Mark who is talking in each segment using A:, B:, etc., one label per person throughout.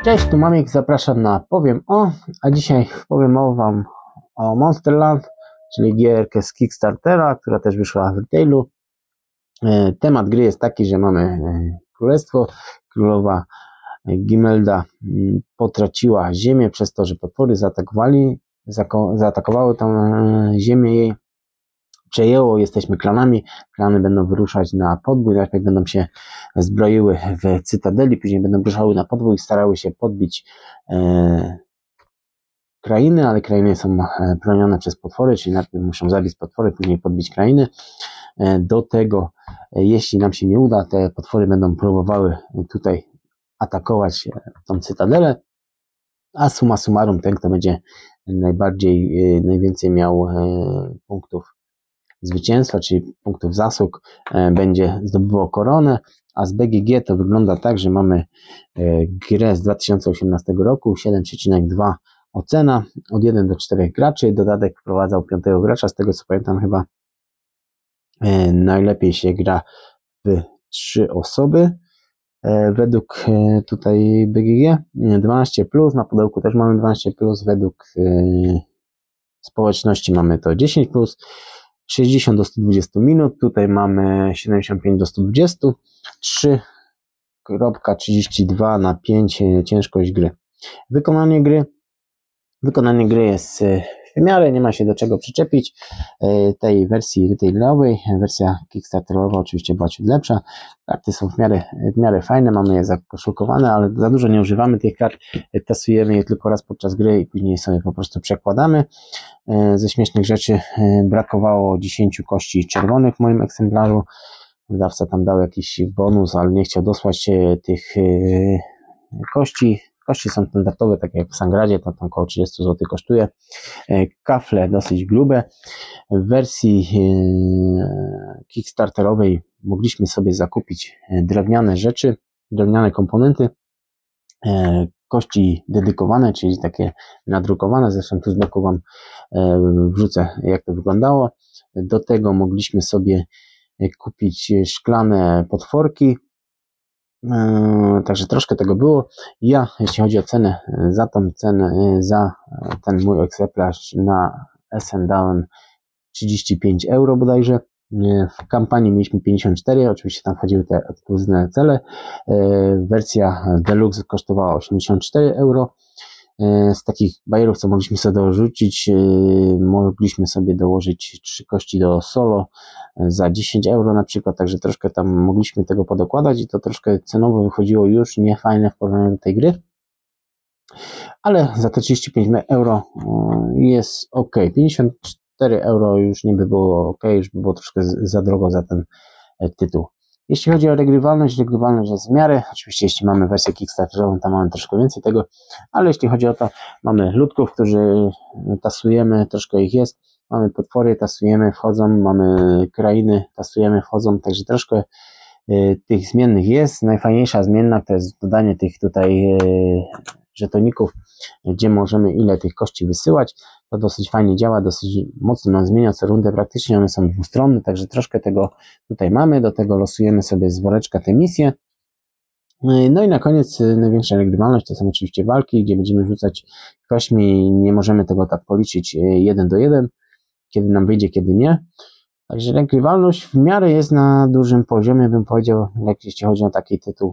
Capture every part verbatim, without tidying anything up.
A: Cześć, tu Mamik, zapraszam na Powiem O, a dzisiaj powiem o Wam o Monsterland, czyli gierkę z Kickstartera, która też wyszła w retailu. Temat gry jest taki, że mamy królestwo, królowa Gimelda potraciła ziemię przez to, że potwory zaatakowali, zaatakowały tą ziemię jej, przejęło, jesteśmy klanami, klany będą wyruszać na podbój, najpierw będą się zbroiły w cytadeli, później będą wyruszały na podbój i starały się podbić e, krainy, ale krainy są bronione przez potwory, czyli najpierw muszą zabić potwory, później podbić krainy. E, do tego, e, jeśli nam się nie uda, te potwory będą próbowały tutaj atakować tą cytadelę, a summa summarum ten, kto będzie najbardziej, e, najwięcej miał e, punktów zwycięstwa, czyli punktów zasług, e, będzie zdobywał koronę, a z B G G to wygląda tak, że mamy e, grę z dwa tysiące osiemnastego roku, siedem przecinek dwa ocena, od jeden do czterech graczy, dodatek wprowadzał piątego gracza, z tego co pamiętam chyba e, najlepiej się gra w trzy osoby, e, według e, tutaj B G G dwanaście plus, na pudełku też mamy dwanaście plus, według e, społeczności mamy to dziesięć plus, sześćdziesiąt do stu dwudziestu minut, tutaj mamy siedemdziesiąt pięć do stu dwudziestu, trzy trzydzieści dwa na pięć ciężkość gry. Wykonanie gry. Wykonanie gry jest w miarę, nie ma się do czego przyczepić. Tej wersji retailowej, wersja kickstarterowa oczywiście była ciut lepsza. Karty są w miarę, w miarę fajne, mamy je zakoszukowane, ale za dużo nie używamy tych kart. Tasujemy je tylko raz podczas gry i później sobie po prostu przekładamy. Ze śmiesznych rzeczy brakowało dziesięciu kości czerwonych w moim egzemplarzu. Wydawca tam dał jakiś bonus, ale nie chciał dosłać tych kości. Kości są standardowe, takie jak w Sangradzie, to tam około trzydzieści złotych kosztuje. Kafle dosyć grube. W wersji kickstarterowej mogliśmy sobie zakupić drewniane rzeczy, drewniane komponenty, kości dedykowane, czyli takie nadrukowane, zresztą tu z boku Wam wrzucę, jak to wyglądało. Do tego mogliśmy sobie kupić szklane potworki, także troszkę tego było. Ja, jeśli chodzi o cenę, za tą cenę, za ten mój egzemplarz na S N dałem trzydzieści pięć euro bodajże. W kampanii mieliśmy pięćdziesiąt cztery, oczywiście tam wchodziły te ekskluzywne cele. Wersja Deluxe kosztowała osiemdziesiąt cztery euro. Z takich bajerów, co mogliśmy sobie dorzucić, mogliśmy sobie dołożyć trzy kości do solo za dziesięć euro na przykład, także troszkę tam mogliśmy tego podokładać i to troszkę cenowo wychodziło już nie fajne w porównaniu do tej gry, ale za te trzydzieści pięć euro jest ok. pięćdziesiąt cztery euro już nie by było ok, już by było troszkę za drogo za ten tytuł. Jeśli chodzi o regrywalność, regrywalność jest w miarę, oczywiście jeśli mamy wersję kickstarterową, tam mamy troszkę więcej tego, ale jeśli chodzi o to, mamy ludków, którzy tasujemy, troszkę ich jest, mamy potwory, tasujemy, wchodzą, mamy krainy, tasujemy, wchodzą, także troszkę y, tych zmiennych jest. Najfajniejsza zmienna to jest dodanie tych tutaj y, żetoników, gdzie możemy ile tych kości wysyłać. To dosyć fajnie działa, dosyć mocno nam zmienia co rundę, praktycznie one są dwustronne, także troszkę tego tutaj mamy, do tego losujemy sobie z woreczka te misje. No i na koniec największa regrywalność to są oczywiście walki, gdzie będziemy rzucać kośćmi, nie możemy tego tak policzyć jeden do jeden, kiedy nam wyjdzie, kiedy nie. Także regrywalność w miarę jest na dużym poziomie, bym powiedział, jeśli chodzi o taki tytuł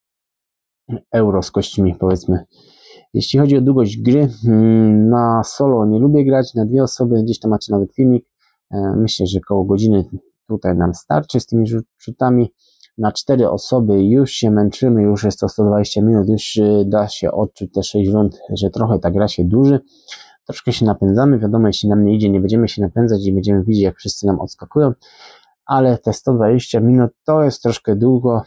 A: euro z kośćmi, powiedzmy. Jeśli chodzi o długość gry, na solo nie lubię grać, na dwie osoby, gdzieś tam macie nawet filmik, myślę, że koło godziny tutaj nam starczy z tymi rzutami. Na cztery osoby już się męczymy, już jest to sto dwadzieścia minut, już da się odczuć te sześć rund, że trochę ta gra się dłuży. Troszkę się napędzamy, wiadomo, jeśli nam nie idzie, nie będziemy się napędzać i będziemy widzieć, jak wszyscy nam odskakują, ale te sto dwadzieścia minut to jest troszkę długo.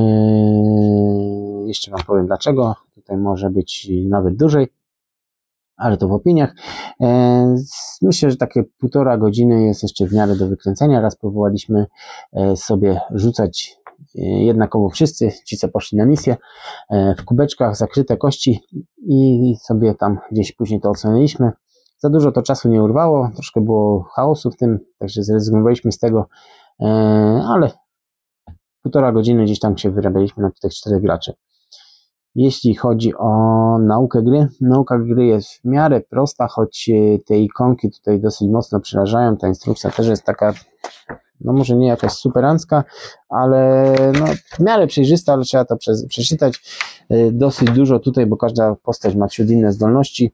A: Yy, jeszcze Wam powiem dlaczego, tutaj może być nawet dłużej, ale to w opiniach. Yy, myślę, że takie półtora godziny jest jeszcze w miarę do wykręcenia. Raz próbowaliśmy yy, sobie rzucać jednakowo wszyscy, ci co poszli na misję, w kubeczkach zakryte kości i sobie tam gdzieś później to oceniliśmy. Za dużo to czasu nie urwało, troszkę było chaosu w tym, także zrezygnowaliśmy z tego, ale półtora godziny gdzieś tam się wyrabialiśmy na tych czterech graczy. Jeśli chodzi o naukę gry, nauka gry jest w miarę prosta, choć te ikonki tutaj dosyć mocno przerażają. Ta instrukcja też jest taka, no może nie jakaś superancka, ale no w miarę przejrzysta, ale trzeba to przeczytać. Dosyć dużo tutaj, bo każda postać ma ciut inne zdolności.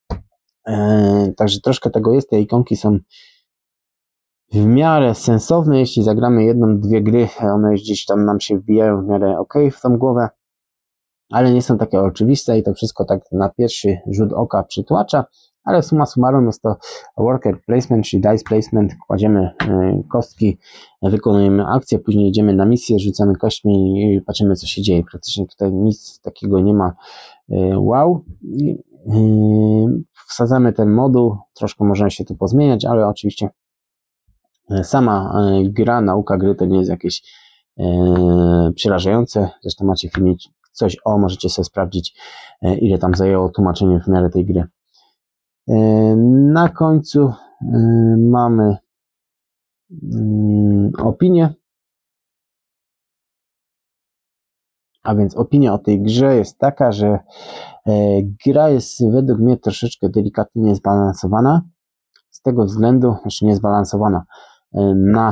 A: Także troszkę tego jest. Te ikonki są w miarę sensowne. Jeśli zagramy jedną, dwie gry, one już gdzieś tam nam się wbijają w miarę ok w tą głowę, ale nie są takie oczywiste i to wszystko tak na pierwszy rzut oka przytłacza, ale summa summarum jest to worker placement, czyli dice placement. Kładziemy kostki, wykonujemy akcję, później idziemy na misję, rzucamy kośćmi i patrzymy, co się dzieje. Praktycznie tutaj nic takiego nie ma wow. Wsadzamy ten moduł, troszkę możemy się tu pozmieniać, ale oczywiście sama gra, nauka gry to nie jest jakieś przerażające. Zresztą macie filmik coś o, możecie sobie sprawdzić, ile tam zajęło tłumaczenie w miarę tej gry. Na końcu mamy opinię. A więc opinia o tej grze jest taka, że gra jest według mnie troszeczkę delikatnie niezbalansowana. Z tego względu, znaczy niezbalansowana. Na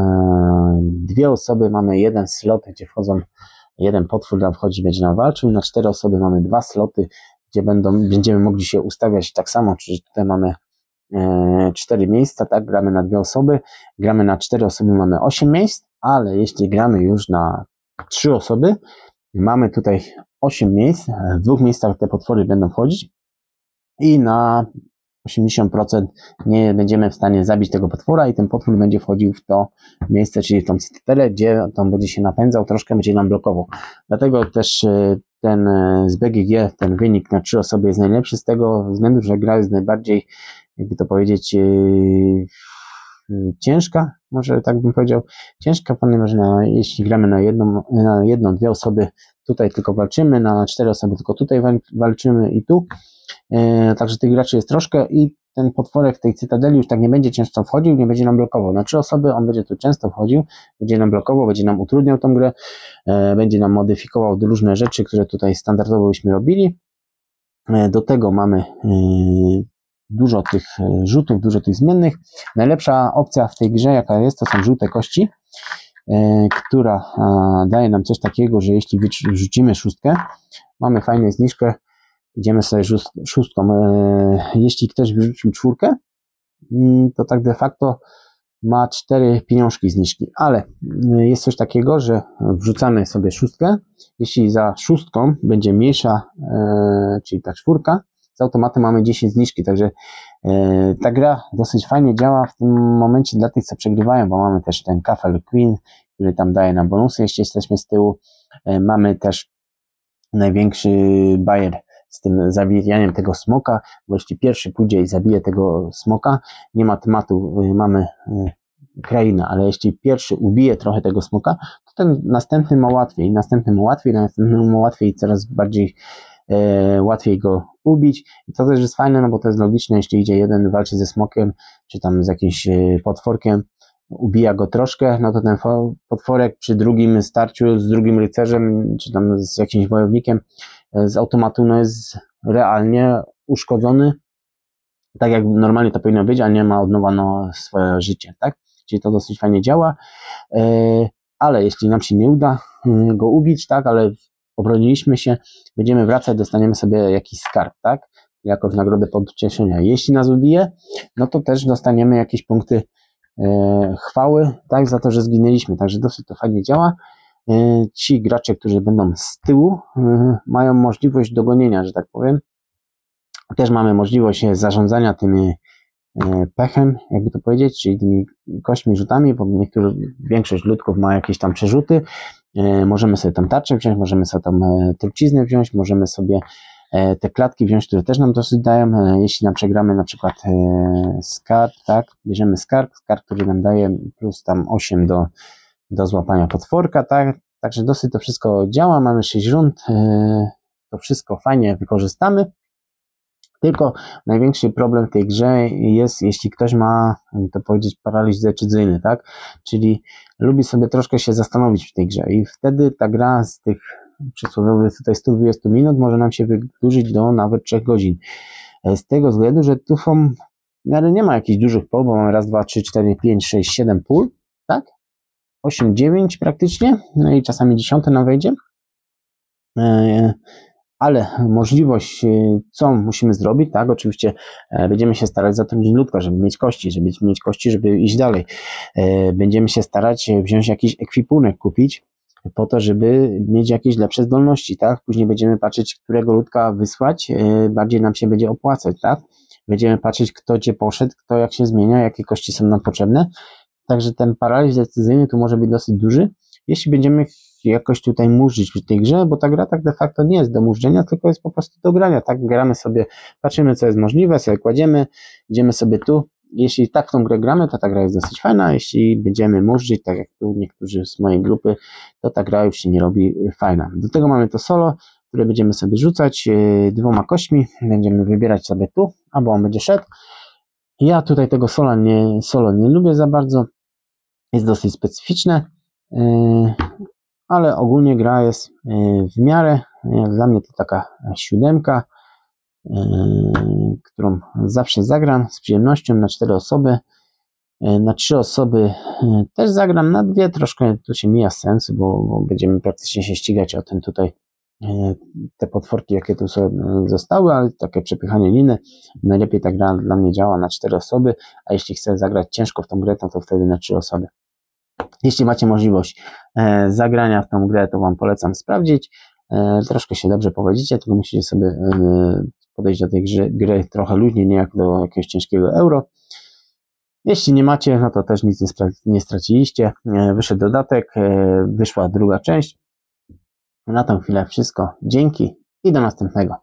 A: dwie osoby mamy jeden slot, gdzie wchodzą, jeden potwór nam wchodzi, będzie nam walczył. Na cztery osoby mamy dwa sloty, gdzie będą, będziemy mogli się ustawiać tak samo, czyli tutaj mamy cztery miejsca, tak, gramy na dwie osoby, gramy na cztery osoby, mamy osiem miejsc, ale jeśli gramy już na trzy osoby, mamy tutaj osiem miejsc, w dwóch miejscach te potwory będą wchodzić i na osiemdziesiąt procent nie będziemy w stanie zabić tego potwora i ten potwór będzie wchodził w to miejsce, czyli w tą cytadelę, gdzie on będzie się napędzał, troszkę będzie nam blokował. Dlatego też ten z B G G, ten wynik na trzy osoby jest najlepszy z tego względu, że gra jest najbardziej, jakby to powiedzieć, yy, ciężka, może tak bym powiedział, ciężka, ponieważ na, jeśli gramy na jedną, na jedną, dwie osoby, tutaj tylko walczymy, na cztery osoby tylko tutaj walczymy i tu, yy, także tych graczy jest troszkę i ten potworek w tej cytadeli już tak nie będzie często wchodził, nie będzie nam blokował. Na trzy osoby on będzie tu często wchodził, będzie nam blokował, będzie nam utrudniał tą grę, yy, będzie nam modyfikował różne rzeczy, które tutaj standardowo byśmy robili. Yy, do tego mamy yy, dużo tych rzutów, dużo tych zmiennych. Najlepsza opcja w tej grze, jaka jest, to są żółte kości, e, która a, daje nam coś takiego, że jeśli wrzucimy szóstkę, mamy fajną zniżkę, idziemy sobie szóst, szóstką. E, jeśli ktoś wyrzucił czwórkę, to tak de facto ma cztery pieniążki zniżki, ale jest coś takiego, że wrzucamy sobie szóstkę, jeśli za szóstką będzie mniejsza, e, czyli ta czwórka, z automatu mamy dziesięć zniżki, także e, ta gra dosyć fajnie działa w tym momencie dla tych, co przegrywają, bo mamy też ten Kafel Queen, który tam daje nam bonusy, jeśli jesteśmy z tyłu. E, mamy też największy bajer z tym zabijaniem tego smoka, bo jeśli pierwszy pójdzie i zabije tego smoka, nie ma tematu, e, mamy e, krainę, ale jeśli pierwszy ubije trochę tego smoka, to ten następny ma łatwiej, następny ma łatwiej, następny ma łatwiej i coraz bardziej E, łatwiej go ubić i to też jest fajne, no bo to jest logiczne, jeśli idzie jeden walczy ze smokiem, czy tam z jakimś e, potworkiem, ubija go troszkę, no to ten potworek przy drugim starciu z drugim rycerzem, czy tam z jakimś wojownikiem e, z automatu no jest realnie uszkodzony, tak jak normalnie to powinno być, a nie ma od nowa no, swoje życie, tak? Czyli to dosyć fajnie działa, e, ale jeśli nam się nie uda e, go ubić, tak, ale obroniliśmy się, będziemy wracać, dostaniemy sobie jakiś skarb, tak? Jako w nagrodę pocieszenia. Jeśli nas ubije, no to też dostaniemy jakieś punkty e, chwały, tak? Za to, że zginęliśmy. Także dosyć to fajnie działa. E, ci gracze, którzy będą z tyłu, e, mają możliwość dogonienia, że tak powiem. Też mamy możliwość zarządzania tymi e, pechem, jakby to powiedzieć, czyli tymi kośćmi rzutami, bo niektórzy, większość ludków ma jakieś tam przerzuty. Możemy sobie tam tarczę wziąć, możemy sobie tam truciznę wziąć, możemy sobie te klatki wziąć, które też nam dosyć dają. Jeśli nam przegramy na przykład skarb, tak, bierzemy skarb, skarb, który nam daje plus tam osiem do, do złapania potworka, tak, także dosyć to wszystko działa, mamy sześć rund, to wszystko fajnie wykorzystamy. Tylko największy problem w tej grze jest, jeśli ktoś ma, to powiedzieć, paraliż decyzyjny, tak? Czyli lubi sobie troszkę się zastanowić w tej grze i wtedy ta gra z tych przysłowiowy tutaj sto dwadzieścia minut może nam się wydłużyć do nawet trzech godzin. Z tego względu, że tu są, w miarę nie ma jakichś dużych pól, bo mamy raz, dwa, trzy, cztery, pięć, sześć, siedem pól, tak? osiem, dziewięć praktycznie, no i czasami dziesiąte nam wejdzie. Ale możliwość, co musimy zrobić, tak, oczywiście będziemy się starać zatrudnić ludka, żeby mieć kości, żeby mieć kości, żeby iść dalej. Będziemy się starać wziąć jakiś ekwipunek, kupić, po to, żeby mieć jakieś lepsze zdolności, tak. Później będziemy patrzeć, którego ludka wysłać, bardziej nam się będzie opłacać, tak. Będziemy patrzeć, kto gdzie poszedł, kto jak się zmienia, jakie kości są nam potrzebne. Także ten paraliż decyzyjny tu może być dosyć duży, jeśli będziemy jakoś tutaj murzyć przy tej grze, bo ta gra tak de facto nie jest do murzenia, tylko jest po prostu do grania, tak, gramy sobie, patrzymy co jest możliwe, sobie kładziemy, idziemy sobie tu, jeśli tak w tą grę gramy, to ta gra jest dosyć fajna, jeśli będziemy murzyć, tak jak tu niektórzy z mojej grupy, to ta gra już się nie robi fajna. Do tego mamy to solo, które będziemy sobie rzucać yy, dwoma kośćmi, będziemy wybierać sobie tu, albo on będzie szedł. Ja tutaj tego solo nie, solo nie lubię za bardzo, jest dosyć specyficzne, yy, ale ogólnie gra jest w miarę, dla mnie to taka siódemka, którą zawsze zagram z przyjemnością na cztery osoby. Na trzy osoby też zagram, na dwie troszkę to się mija z sensu, bo, bo będziemy praktycznie się ścigać o ten tutaj, te potworki jakie tu są, zostały, ale takie przepychanie liny, najlepiej ta gra dla mnie działa na cztery osoby, a jeśli chcę zagrać ciężko w tą grę, to, to wtedy na trzy osoby. Jeśli macie możliwość e, zagrania w tą grę, to Wam polecam sprawdzić. E, troszkę się dobrze powiedzicie, tylko musicie sobie e, podejść do tej gry, gry trochę luźniej, nie jak do jakiegoś ciężkiego euro. Jeśli nie macie, no to też nic nie, nie straciliście. E, wyszedł dodatek, e, wyszła druga część. Na tę chwilę wszystko. Dzięki i do następnego.